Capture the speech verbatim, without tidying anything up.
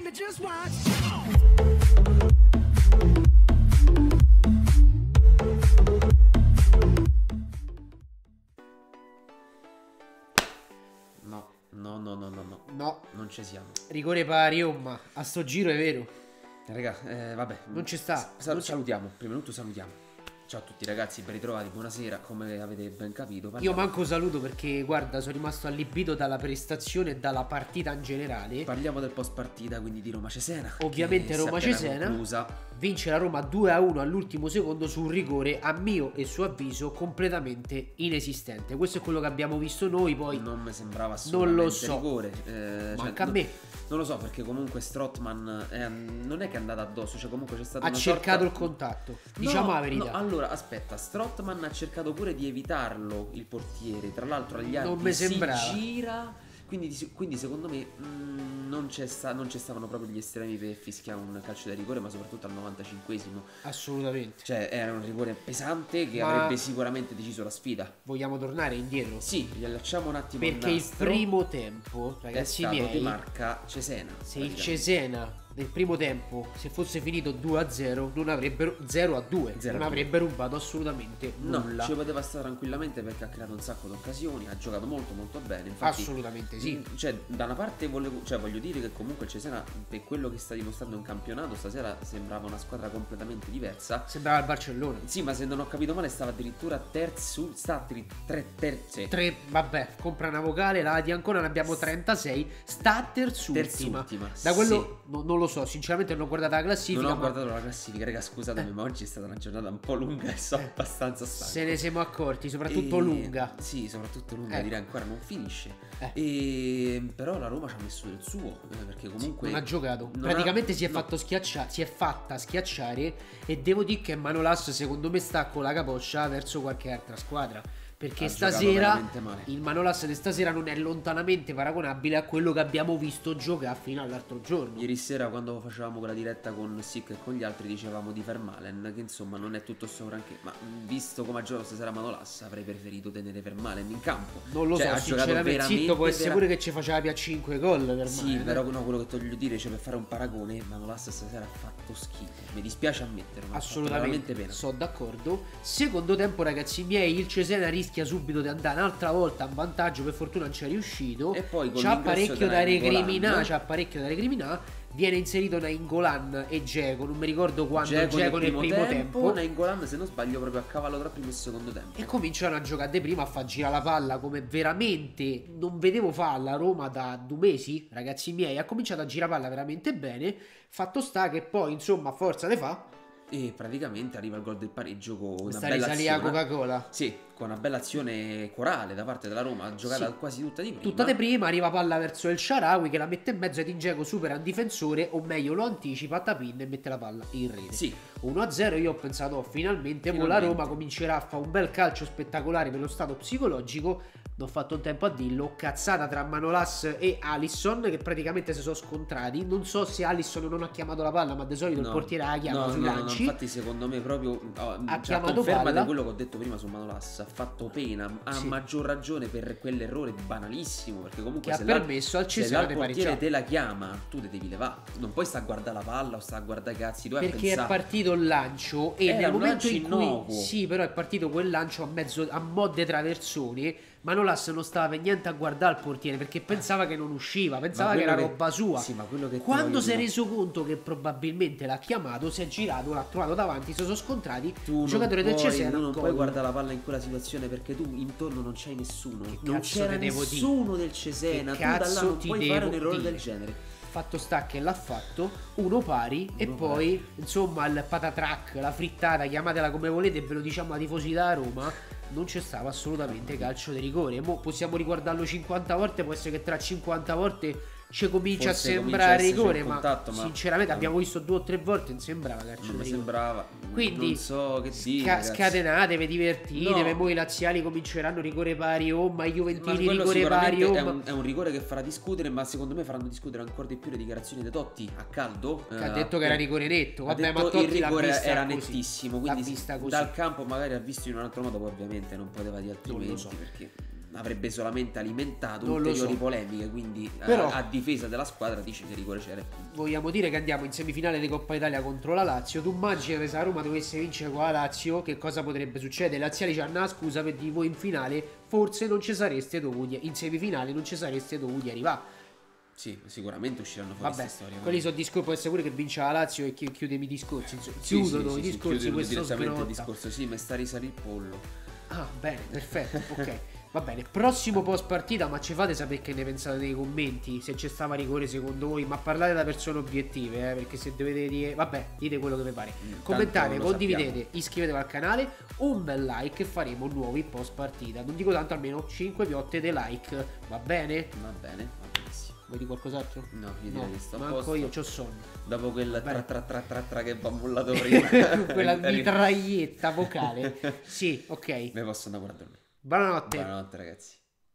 No, no, no, no, no, no. No. Non ci siamo. Rigore pari, oh, ma a sto giro è vero. Raga, eh, vabbè. Non ci sta. Sa non salutiamo. Prima di tutto salutiamo. Ciao a tutti ragazzi, ben ritrovati, buonasera, come avete ben capito. Parliamo. Io manco saluto perché guarda, sono rimasto allibito dalla prestazione e dalla partita in generale. Parliamo del post partita, quindi di Roma-Cesena. Ovviamente Roma-Cesena vince la Roma due a uno all'ultimo secondo su un rigore a mio e suo avviso completamente inesistente. Questo è quello che abbiamo visto noi, poi non mi sembrava assolutamente non lo so. rigore. Eh, Manca cioè, a me. No, non lo so perché comunque Strootman è, non è che è andato addosso, cioè comunque c'è stato ha una cercato sorta... il contatto, diciamo no, la verità. No, allora aspetta, Strootman ha cercato pure di evitarlo il portiere, tra l'altro agli altri non mi si sembrava. gira, quindi, quindi secondo me mh, non, c'è sta, non c'è stavano proprio gli estremi per fischiare un calcio da rigore, ma soprattutto al novantacinquesimo. Assolutamente. Cioè era un rigore pesante che ma avrebbe sicuramente deciso la sfida. Vogliamo tornare indietro? Sì, gli allacciamo un attimo perché il primo tempo, ragazzi miei, di marca Cesena. Se il Cesena nel primo tempo, se fosse finito due a zero, non avrebbero zero a due, non avrebbe rubato assolutamente nulla. No, ci poteva stare tranquillamente perché ha creato un sacco di occasioni, ha giocato molto molto bene. Infatti, assolutamente sì. Cioè, da una parte volevo, cioè, voglio dire che comunque il Cesena, per quello che sta dimostrando in campionato, stasera sembrava una squadra completamente diversa. Sembrava il Barcellona. Sì, ma se non ho capito male stava addirittura terzo, sta tre terze. Tre, vabbè, compra una vocale, la di ancora ne abbiamo trentasei, sta terzultima. terzultima. Da quello sì. no, non lo so, sinceramente non ho guardato la classifica. Non ho ma... guardato la classifica, raga, scusatemi, eh. ma oggi è stata una giornata un po' lunga e so eh. abbastanza stanco. Se ne siamo accorti, soprattutto e... lunga. Sì, soprattutto lunga, ecco. Direi ancora non finisce. Eh. E... Però la Roma ci ha messo del suo, eh, perché comunque sì, non ha giocato. Non Praticamente ha... si è no. fatto schiacciare, si è fatta schiacciare e devo dire che Manolas secondo me sta con la capoccia verso qualche altra squadra. Perché ha stasera il Manolas di stasera non è lontanamente paragonabile a quello che abbiamo visto giocare fino all'altro giorno. Ieri sera quando facevamo quella diretta con Sick e con gli altri dicevamo di Vermaelen, che insomma non è tutto sopra anche, ma visto come ha giocato stasera Manolas avrei preferito tenere Vermaelen in campo. Non lo cioè, so, sinceramente zitto, può essere vera... pure che ci faceva più a cinque gol Vermaelen. Sì, però no, quello che ti voglio dire, cioè per fare un paragone, Manolas stasera ha fatto schifo. Mi dispiace ammetterlo, ma assolutamente pena. Sono d'accordo. Secondo tempo, ragazzi miei, il Cesena rischia subito di andare un'altra volta in vantaggio, per fortuna non ci è riuscito. E poi c'ha parecchio da recriminare, c'ha parecchio da recriminare. Viene inserito Nainggolan e Dzeko, non mi ricordo quando Dzeko nel, nel primo tempo, tempo. Nainggolan se non sbaglio proprio a cavallo tra primo e secondo tempo. E cominciano a giocare di prima, a far girare la palla come veramente non vedevo fare la Roma da due mesi, ragazzi miei. Ha cominciato a girare palla veramente bene. Fatto sta che poi insomma forza le fa. E praticamente arriva il gol del pareggio con una Questa bella azione a Coca-Cola. Sì, con una bella azione corale da parte della Roma, giocata sì. quasi tutta di prima. Tutta di prima, arriva palla verso il Shaarawy che la mette in mezzo ed Dzeko supera un difensore, o meglio lo anticipa, tapin e mette la palla in rete. Sì. uno a zero, io ho pensato oh, finalmente, finalmente. la Roma comincerà a fare un bel calcio spettacolare per lo stato psicologico. Non ho fatto un tempo a dirlo, cazzata tra Manolas e Alisson che praticamente si sono scontrati. Non so se Alisson non ha chiamato la palla, ma di solito no. il portiere la chiama no, sui no, lanci. No, infatti secondo me proprio oh, ha cioè, chiamato conferma palla. di quello che ho detto prima su Manolas, ha fatto pena, a sì. maggior ragione per quell'errore banalissimo, perché comunque che se ha permesso al Cesena di pareggiare. Se il portiere te la chiama, tu te devi levare, non puoi stare a guardare la palla o stare a guardare i cazzi tuoi. Perché è partito il lancio e Era nel momento in cui innocuo. sì, però è partito quel lancio a mezzo a mo' de traversone. Manolas non stava per niente a guardare il portiere perché pensava che non usciva, pensava che era che, roba sua. Sì, ma quello che quando si è reso conto che probabilmente l'ha chiamato, si è girato, l'ha trovato davanti, si sono scontrati. Tu il giocatore puoi, del Cesena tu non puoi guardare la palla in quella situazione perché tu intorno non c'hai nessuno. Che non c'era nessuno dire? del Cesena. Che tu da là non puoi fare un errore dire? del genere. Fatto sta che l'ha fatto, uno pari uno e pari. Poi insomma il patatrack, la frittata, chiamatela come volete, ve lo diciamo a tifosi da Roma, non c'è stava assolutamente calcio di rigore. Mo possiamo riguardarlo cinquanta volte, può essere che tra cinquanta volte ci comincia Forse a sembrare rigore, ma, contatto, ma sinceramente ma... abbiamo visto due o tre volte, non sembrava calcio non di rigore. sembrava. Quindi non so che dire, sca- scatenatevi, divertitevi, no. poi i laziali cominceranno rigore pari o ma i juventini ma rigore pari o è, un, è un rigore che farà discutere, ma secondo me faranno discutere ancora di più le dichiarazioni di Totti a caldo, che eh, ha detto che era rigore netto. Vabbè, ma Totti il rigore era così. nettissimo, quindi dal campo magari ha visto in un altro modo, poi ovviamente non poteva dire altrimenti so. perché avrebbe solamente alimentato Non lo ulteriori so. polemiche, quindi Però- a, a difesa della squadra dice che rigore c'era. Vogliamo dire che andiamo in semifinale di Coppa Italia contro la Lazio. Tu immagini che se la Roma dovesse vincere con la Lazio, che cosa potrebbe succedere? I laziali ci hanno: "Ah, scusa, per di voi in finale forse non ci sareste dovuti, in semifinale non ci sareste dovuti arrivare". Sì, sicuramente usciranno fuori Vabbè, queste storie. quelli sono discorsi. Può essere pure che vince la Lazio e chi- chiude i discorsi. Insomma, Sì, sì, chiudono sì, i sì, discorsi. chiudono Questo direttamente il sgrotta. discorso. Sì, ma sta a risale il pollo. Ah, bene, perfetto, ok. Va bene, prossimo post partita, ma ci fate sapere che ne pensate nei commenti, se c'è stava rigore secondo voi, ma parlate da persone obiettive, eh, perché se dovete dire, vabbè, dite quello che vi pare. Mm, Commentate, tanto lo condividete, sappiamo. iscrivetevi al canale, un bel like e faremo nuovi post partita. Non dico tanto, almeno cinque piotte dei like, va bene? Va bene, va benissimo. Vuoi dire qualcos'altro? No, io direi che sto a manco posto. io, c'ho sonno. Dopo quel bene. tra tra tra tra tra che va mollato prima. Quella mitraglietta vocale. Sì, ok. Me posso andare a dormire. Buonanotte. Buonanotte ragazzi.